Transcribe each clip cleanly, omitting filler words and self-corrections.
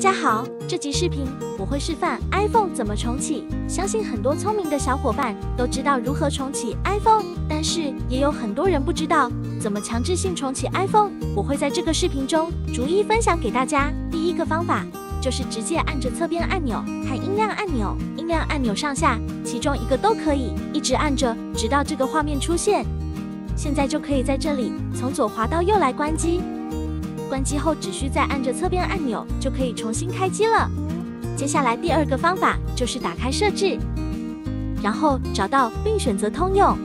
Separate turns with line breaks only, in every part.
家好，这集视频我会示范 iPhone 怎么重启。相信很多聪明的小伙伴都知道如何重启 iPhone， 但是也有很多人不知道怎么强制性重启 iPhone。我会在这个视频中逐一分享给大家。第一个方法就是直接按着侧边按钮和音量按钮，音量按钮上下其中一个都可以，一直按着直到这个画面出现。现在就可以在这里从左滑到右来关机。关机后只需再按着侧边按钮就可以重新开机了。接下来第二个方法就是打开设置，然后找到并选择通用，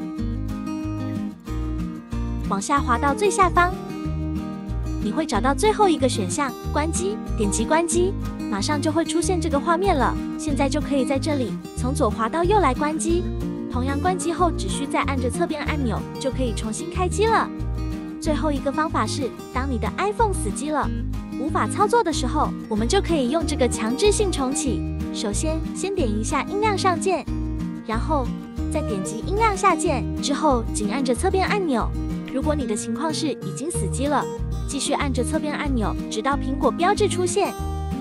往下滑到最下方，你会找到最后一个选项关机，点击关机，马上就会出现这个画面了。现在就可以在这里从左滑到右来关机，同样关机后只需再按着侧边按钮就可以重新开机了。最后一个方法是，当你的 iPhone 死机了，无法操作的时候，我们就可以用这个强制性重启。首先，先点一下音量上键，然后再点击音量下键，之后紧按着侧边按钮。如果你的情况是已经死机了，继续按着侧边按钮，直到苹果标志出现。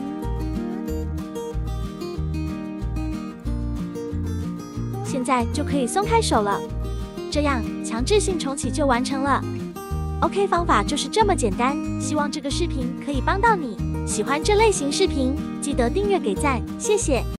现在就可以松开手了，这样强制性重启就完成了。OK， 方法就是这么简单，希望这个视频可以帮到你。喜欢这类型视频，记得订阅给赞，谢谢。